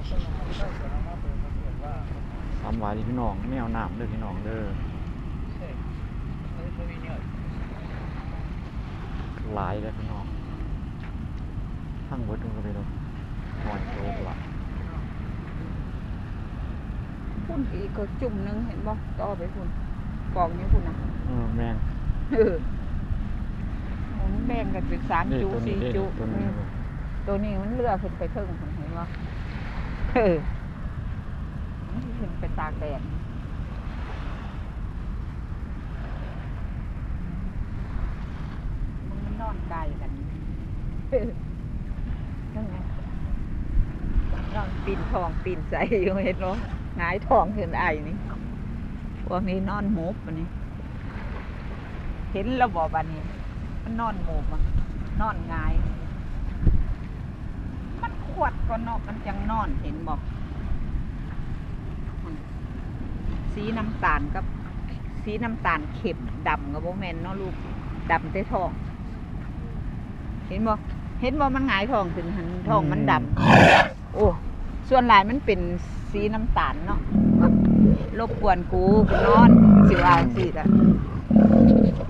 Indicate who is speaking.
Speaker 1: สามวายพี่น้องแมวน้ำเด้อพี่น้องเด้อหลายเลยพี่น้องทั้งเบิดมันก็ไปแล้วหอยโตกว่า
Speaker 2: พุ่นอีกก็จุ่มนึงเห็นบ่ต่อไปพุ่นกองนี้พุ่นนะ
Speaker 1: แมง
Speaker 2: มันแบ่งกันเป็น3 จุ 4 จุตัวนี้มันเลือขึ้นไปเทิงเห็นบ่มันขึ้นไปตากแดดมันนอนไกลกันนั่นไงนอนปีนทองปีนใสอยู่เห็นบ่หงายทองขึ้นไอ้นี่พวกนี้นอนหมูบอันนี้เห็นแล้วบ่บัดนี้มันนอนหมูบนอนหงายมันขวดก็นอกมันจังนอนเห็นบ่สีน้ำตาลกับสีน้ำตาลเข็มดำกับโบแมนเนาะลูกดำแต่ทองเห็นบ่มันหงายทองถึงหันทองมันดำโอ้ส่วนหลายมันเป็นสีน้ำตาลเนาะรบกวนกูนอนสิว่าสิล่ะ